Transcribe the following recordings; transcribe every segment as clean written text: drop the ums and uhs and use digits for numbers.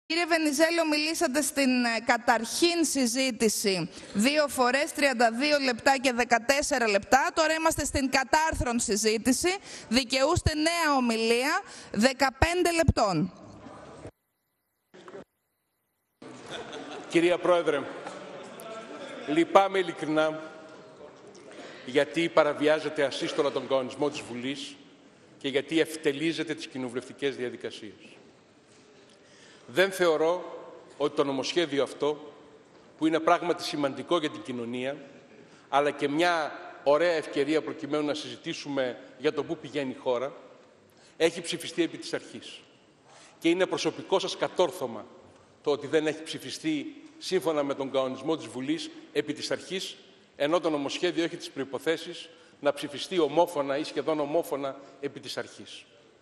Κύριε Βενιζέλο, μιλήσατε στην καταρχήν συζήτηση 2 φορές, 32 λεπτά και 14 λεπτά. Τώρα είμαστε στην κατάρθρον συζήτηση. Δικαιούστε νέα ομιλία 15 λεπτών. Κυρία Πρόεδρε, λυπάμαι ειλικρινά γιατί παραβιάζετε ασύστολα τον κανονισμό της Βουλής και γιατί ευτελίζετε τις κοινοβουλευτικές διαδικασίες. Δεν θεωρώ ότι το νομοσχέδιο αυτό, που είναι πράγματι σημαντικό για την κοινωνία, αλλά και μια ωραία ευκαιρία προκειμένου να συζητήσουμε για το πού πηγαίνει η χώρα, έχει ψηφιστεί επί της αρχής. Και είναι προσωπικό σας κατόρθωμα το ότι δεν έχει ψηφιστεί σύμφωνα με τον κανονισμό της Βουλής επί της αρχής, ενώ το νομοσχέδιο έχει τις προϋποθέσεις να ψηφιστεί ομόφωνα ή σχεδόν ομόφωνα επί της αρχής.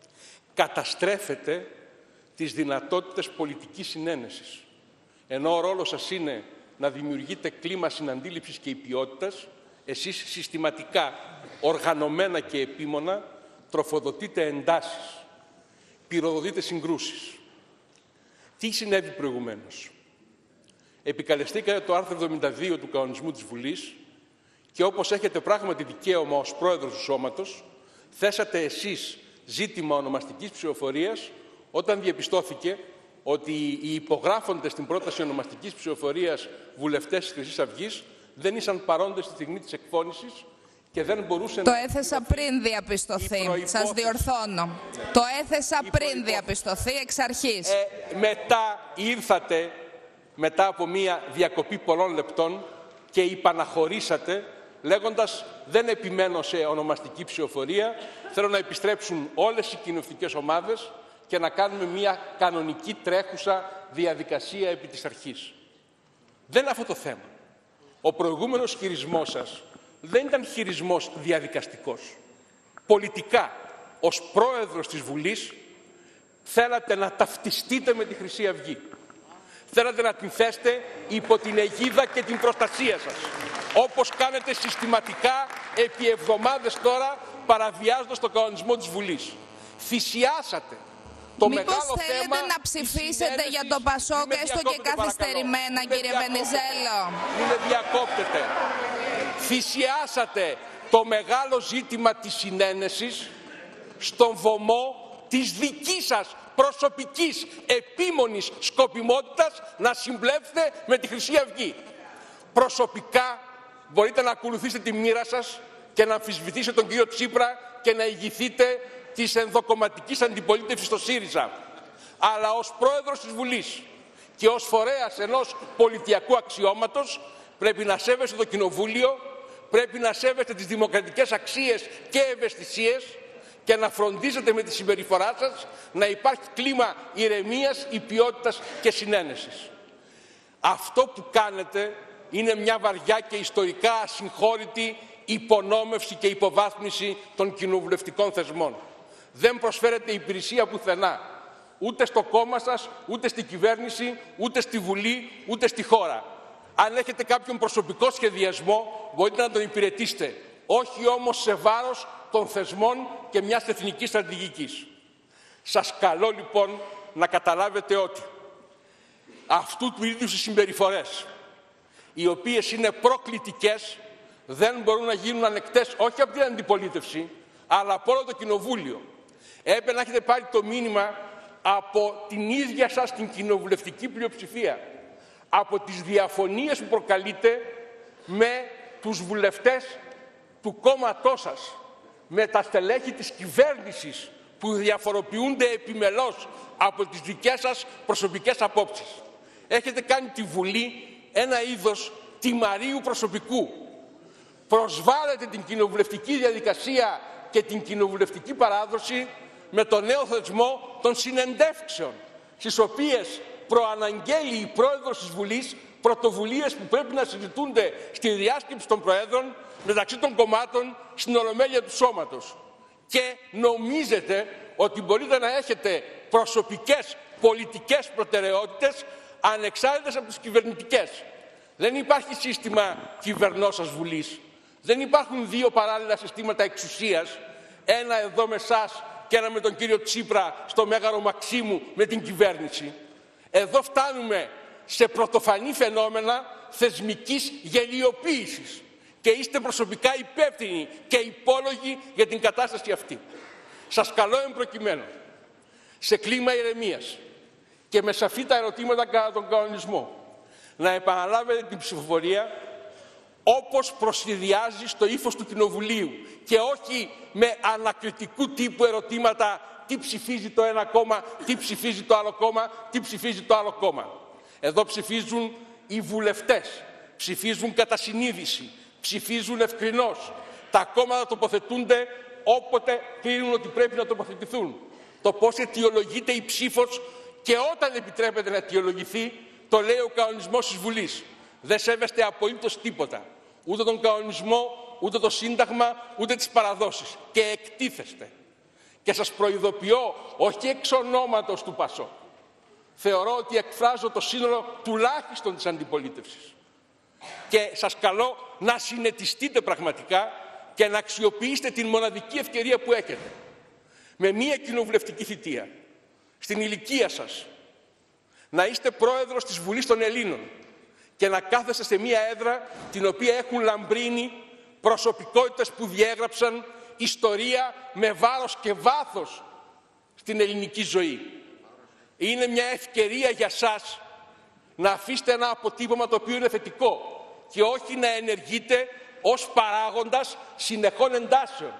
Καταστρέφεται τις δυνατότητες πολιτικής συνένεσης. Ενώ ο ρόλος σας είναι να δημιουργείτε κλίμα συναντήληψης και υπιότητας, εσείς συστηματικά, οργανωμένα και επίμονα, τροφοδοτείτε εντάσεις, πυροδοτείτε συγκρούσεις. Τι συνέβη προηγουμένως? Επικαλεστήκατε το άρθρο 72 του κανονισμού της Βουλής και όπως έχετε πράγματι δικαίωμα ως πρόεδρος του σώματος, θέσατε εσείς ζήτημα ονομαστικής ψηφοφορίας όταν διαπιστώθηκε ότι οι υπογράφοντες στην πρόταση ονομαστικής ψηφοφορίας βουλευτές της Χρυσής Αυγής δεν ήσαν παρόντες στη στιγμή της εκφώνησης και δεν μπορούσε το έθεσα πριν διαπιστωθεί. Σας διορθώνω. Το έθεσα πριν διαπιστωθεί εξ αρχής. Μετά ήρθατε, μετά από μία διακοπή πολλών λεπτών και υπαναχωρήσατε λέγοντας δεν επιμένω σε ονομαστική ψηφοφορία, θέλω να επιστρέψουν όλες οι κοινοβουλευτικές ομάδες και να κάνουμε μια κανονική τρέχουσα διαδικασία επί της αρχής. Δεν είναι αυτό το θέμα. Ο προηγούμενος χειρισμός σας δεν ήταν χειρισμός διαδικαστικός. Πολιτικά, ως πρόεδρος της Βουλής, θέλατε να ταυτιστείτε με τη Χρυσή Αυγή. Θέλατε να την θέσετε υπό την αιγίδα και την προστασία σας. Όπως κάνετε συστηματικά επί εβδομάδες τώρα, παραβιάζοντας τον κανονισμό της Βουλής. Θυσιάσατε το μεγάλο θέμα. Θέλετε να ψηφίσετε για το Πασόκ έστω και καθυστερημένα, κύριε Βενιζέλο? Μην με διακόπτετε. Θυσιάσατε το μεγάλο ζήτημα της συνένεσης στον βωμό της δικής σας προσωπικής επίμονης σκοπιμότητας να συμπλέψετε με τη Χρυσή Αυγή. Προσωπικά μπορείτε να ακολουθήσετε τη μοίρα σας και να αμφισβητήσετε τον κύριο Τσίπρα και να ηγηθείτε της ενδοκομματικής αντιπολίτευσης στο ΣΥΡΙΖΑ. Αλλά ως πρόεδρος της Βουλής και ως φορέας ενός πολιτιακού αξιώματος πρέπει να σέβεστε το Κοινοβούλιο, πρέπει να σέβεστε τις δημοκρατικές αξίες και ευαισθησίες και να φροντίζετε με τη συμπεριφορά σας να υπάρχει κλίμα ηρεμίας, υπιότητας και συνένεσης. Αυτό που κάνετε είναι μια βαριά και ιστορικά ασυγχώρητη υπονόμευση και υποβάθμιση των κοινοβουλευτικών θεσμών. Δεν προσφέρετε υπηρεσία πουθενά, ούτε στο κόμμα σας, ούτε στην κυβέρνηση, ούτε στη Βουλή, ούτε στη χώρα. Αν έχετε κάποιον προσωπικό σχεδιασμό, μπορείτε να τον υπηρετήσετε, όχι όμως σε βάρος των θεσμών και μιας εθνικής στρατηγικής. Σας καλώ λοιπόν να καταλάβετε ότι αυτού του είδους οι συμπεριφορές, οι οποίες είναι προκλητικές, δεν μπορούν να γίνουν ανεκτές όχι από την αντιπολίτευση, αλλά από όλο το Κοινοβούλιο. Έπρεπε να έχετε πάρει το μήνυμα από την ίδια σας την κοινοβουλευτική πλειοψηφία, από τις διαφωνίες που προκαλείτε με τους βουλευτές του κόμματός σας, με τα στελέχη της κυβέρνησης που διαφοροποιούνται επιμελώς από τις δικές σας προσωπικές απόψεις. Έχετε κάνει τη Βουλή ένα είδος τιμαρίου προσωπικού. Προσβάλλετε την κοινοβουλευτική διαδικασία και την κοινοβουλευτική παράδοση με το νέο θεσμό των συνεντεύξεων, στις οποίες προαναγγέλει η πρόεδρος της Βουλής πρωτοβουλίες που πρέπει να συζητούνται στη διάσκεψη των προέδρων μεταξύ των κομμάτων στην Ολομέλεια του Σώματος. Και νομίζετε ότι μπορείτε να έχετε προσωπικές πολιτικές προτεραιότητες ανεξάρτητες από τις κυβερνητικές. Δεν υπάρχει σύστημα κυβερνώσας Βουλής. Δεν υπάρχουν δύο παράλληλα συστήματα εξουσίας, ένα εδώ με εσάς και ένα με τον κύριο Τσίπρα στο Μέγαρο Μαξίμου με την κυβέρνηση. Εδώ φτάνουμε σε πρωτοφανή φαινόμενα θεσμικής γελιοποίησης και είστε προσωπικά υπεύθυνοι και υπόλογοι για την κατάσταση αυτή. Σας καλώ εν προκειμένου, σε κλίμα ηρεμίας και με σαφή τα ερωτήματα κατά τον κανονισμό, να επαναλάβετε την ψηφοφορία όπως προσυδειάζει στο ύφος του Κοινοβουλίου και όχι με ανακριτικού τύπου ερωτήματα τι ψηφίζει το ένα κόμμα, τι ψηφίζει το άλλο κόμμα, τι ψηφίζει το άλλο κόμμα. Εδώ ψηφίζουν οι βουλευτές, ψηφίζουν κατά συνείδηση, ψηφίζουν ευκρινώς. Τα κόμματα τοποθετούνται όποτε κρίνουν ότι πρέπει να τοποθετηθούν. Το πώς αιτιολογείται η ψήφος και όταν επιτρέπεται να αιτιολογηθεί, το λέει ο κανονισμός της Βουλής. Δεν σέβεστε απολύτως τίποτα. Ούτε τον κανονισμό, ούτε το Σύνταγμα, ούτε τις παραδόσεις. Και εκτίθεστε. Και σας προειδοποιώ, όχι εξ ονόματος του ΠΑΣΟΚ. Θεωρώ ότι εκφράζω το σύνολο τουλάχιστον της αντιπολίτευσης. Και σας καλώ να συνετιστείτε πραγματικά και να αξιοποιήσετε την μοναδική ευκαιρία που έχετε. Με μία κοινοβουλευτική θητεία, στην ηλικία σας, να είστε πρόεδρος της Βουλής των Ελλήνων και να κάθεστε σε μία έδρα την οποία έχουν λαμπρύνει προσωπικότητες που διέγραψαν ιστορία με βάρος και βάθος στην ελληνική ζωή. Είναι μια ευκαιρία για σας να αφήσετε ένα αποτύπωμα το οποίο είναι θετικό και όχι να ενεργείτε ως παράγοντας συνεχών εντάσεων.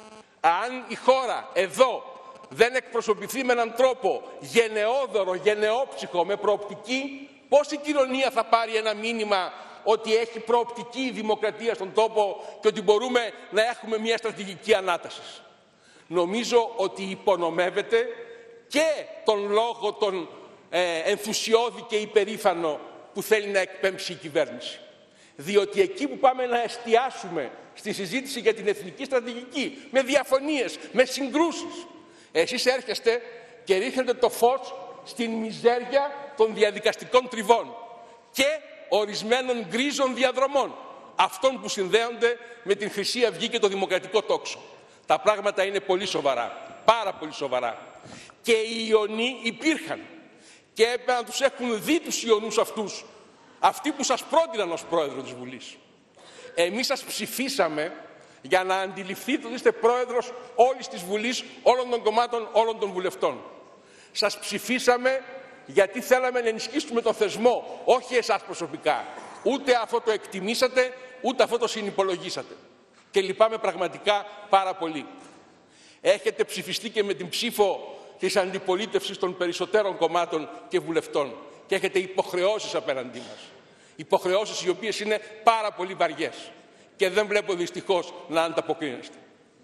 Αν η χώρα εδώ δεν εκπροσωπηθεί με έναν τρόπο γενναιόδωρο, γενναιόψυχο, με προοπτική, πώς η κοινωνία θα πάρει ένα μήνυμα ότι έχει προοπτική η δημοκρατία στον τόπο και ότι μπορούμε να έχουμε μια στρατηγική ανάτασης. Νομίζω ότι υπονομεύεται και τον λόγο τον ενθουσιώδη και υπερήφανο που θέλει να εκπέμψει η κυβέρνηση. Διότι εκεί που πάμε να εστιάσουμε στη συζήτηση για την εθνική στρατηγική, με διαφωνίες, με συγκρούσεις, εσείς έρχεστε και ρίχνετε το φως στην μιζέρια των διαδικαστικών τριβών και ορισμένων γκρίζων διαδρομών, αυτών που συνδέονται με την Χρυσή Αυγή και το δημοκρατικό τόξο. Τα πράγματα είναι πολύ σοβαρά, πάρα πολύ σοβαρά. Και οι Ιωνοί υπήρχαν και έπρεπε να τους έχουν δει τους Ιωνούς αυτούς, αυτοί που σας πρότειναν ως πρόεδρο της Βουλής. Εμείς σας ψηφίσαμε για να αντιληφθείτε ότι είστε πρόεδρος όλης της Βουλής, όλων των κομμάτων, όλων των βουλευτών. Σας ψηφίσαμε γιατί θέλαμε να ενισχύσουμε τον θεσμό, όχι εσάς προσωπικά. Ούτε αυτό το εκτιμήσατε, ούτε αυτό το συνυπολογίσατε. Και λυπάμαι πραγματικά πάρα πολύ. Έχετε ψηφιστεί και με την ψήφο της αντιπολίτευσης των περισσότερων κομμάτων και βουλευτών. Και έχετε υποχρεώσεις απέναντί μας. Υποχρεώσεις οι οποίες είναι πάρα πολύ βαριές. Και δεν βλέπω δυστυχώς να ανταποκρίνεστε.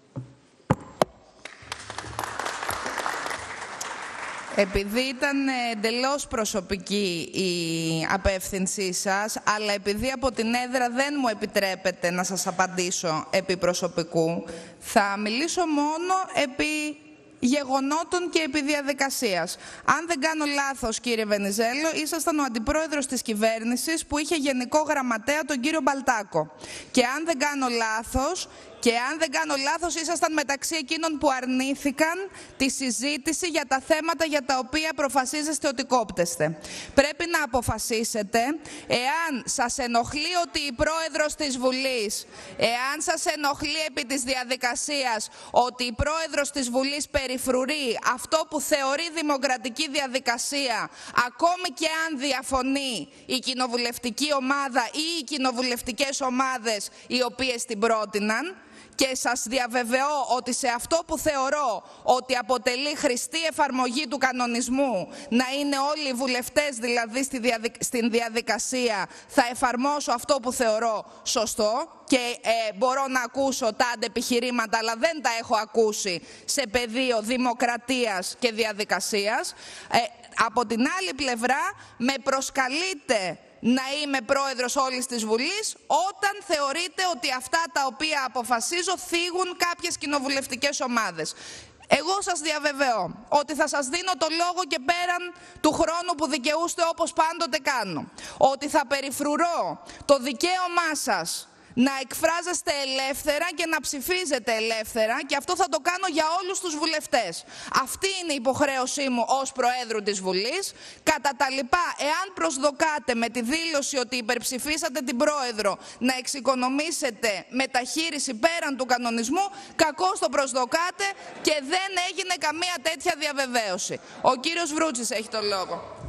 Επειδή ήταν εντελώς προσωπική η απεύθυνσή σας, αλλά επειδή από την έδρα δεν μου επιτρέπεται να σας απαντήσω επί προσωπικού, θα μιλήσω μόνο επί γεγονότων και επί διαδικασίας. Αν δεν κάνω λάθος, κύριε Βενιζέλο, ήσασταν ο αντιπρόεδρος της κυβέρνησης που είχε γενικό γραμματέα τον κύριο Μπαλτάκο. Και αν δεν κάνω λάθος, ήσασταν μεταξύ εκείνων που αρνήθηκαν τη συζήτηση για τα θέματα για τα οποία προφασίζεστε ότι κόπτεστε. Πρέπει να αποφασίσετε εάν σας ενοχλεί ότι η πρόεδρος της Βουλής, εάν σας ενοχλεί επί της διαδικασίας ότι η πρόεδρος της Βουλής περιφρουρεί αυτό που θεωρεί δημοκρατική διαδικασία, ακόμη και αν διαφωνεί η κοινοβουλευτική ομάδα ή οι κοινοβουλευτικές ομάδες οι οποίες την πρότειναν. Και σας διαβεβαιώ ότι σε αυτό που θεωρώ ότι αποτελεί χρηστή εφαρμογή του κανονισμού, να είναι όλοι οι βουλευτές δηλαδή στην διαδικασία, θα εφαρμόσω αυτό που θεωρώ σωστό και μπορώ να ακούσω τα αντεπιχειρήματα, αλλά δεν τα έχω ακούσει σε πεδίο δημοκρατίας και διαδικασίας. Από την άλλη πλευρά με προσκαλείτε να είμαι πρόεδρος όλης της Βουλής όταν θεωρείτε ότι αυτά τα οποία αποφασίζω θίγουν κάποιες κοινοβουλευτικές ομάδες. Εγώ σας διαβεβαιώ ότι θα σας δίνω το λόγο και πέραν του χρόνου που δικαιούστε όπως πάντοτε κάνω. Ότι θα περιφρουρώ το δικαίωμά σας να εκφράζεστε ελεύθερα και να ψηφίζετε ελεύθερα, και αυτό θα το κάνω για όλους τους βουλευτές. Αυτή είναι η υποχρέωσή μου ως Προέδρου της Βουλής. Κατά τα λοιπά, εάν προσδοκάτε με τη δήλωση ότι υπερψηφίσατε την Πρόεδρο να εξοικονομήσετε μεταχείριση πέραν του κανονισμού, κακώς το προσδοκάτε και δεν έγινε καμία τέτοια διαβεβαίωση. Ο κύριος Βρούτσης έχει το λόγο.